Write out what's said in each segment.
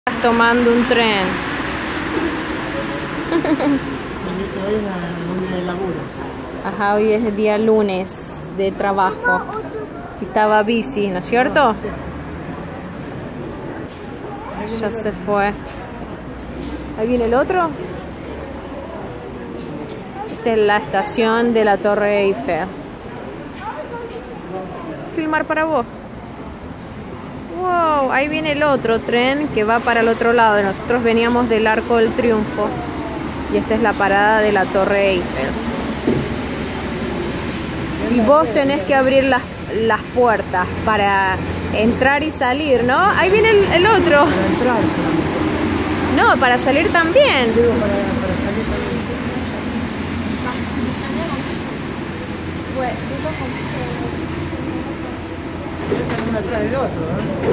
Estás tomando un tren. Hoy es un día de laburo. Ajá, hoy es el día lunes de trabajo. Estaba bici, ¿no es cierto? Ya se fue. Ahí viene el otro. Esta es la estación de la Torre Eiffel. Filmar para vos. Wow, ahí viene el otro tren que va para el otro lado. Nosotros veníamos del Arco del Triunfo. Y esta es la parada de la Torre Eiffel. Y vos tenés que abrir las puertas para entrar y salir, ¿no? Ahí viene el otro. Para entrar solamente. No, para salir también. Digo, para salir también. Uno atrás del otro,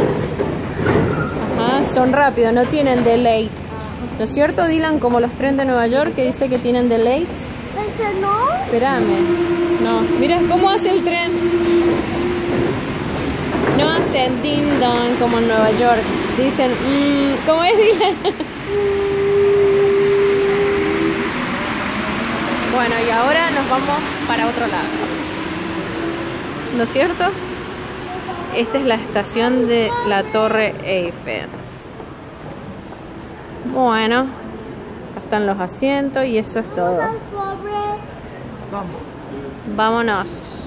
Ajá, son rápidos, no tienen delay. ¿No es cierto, Dylan? Como los trenes de Nueva York que dice que tienen delays. ¿Ese no? Espérame. No, mira cómo hace el tren. No hacen ding dong como en Nueva York. Dicen, ¿cómo es, Dylan? Bueno, y ahora nos vamos para otro lado. ¿No es cierto? Esta es la estación de la Torre Eiffel. Bueno, acá están los asientos y eso es todo. Vamos. Vámonos.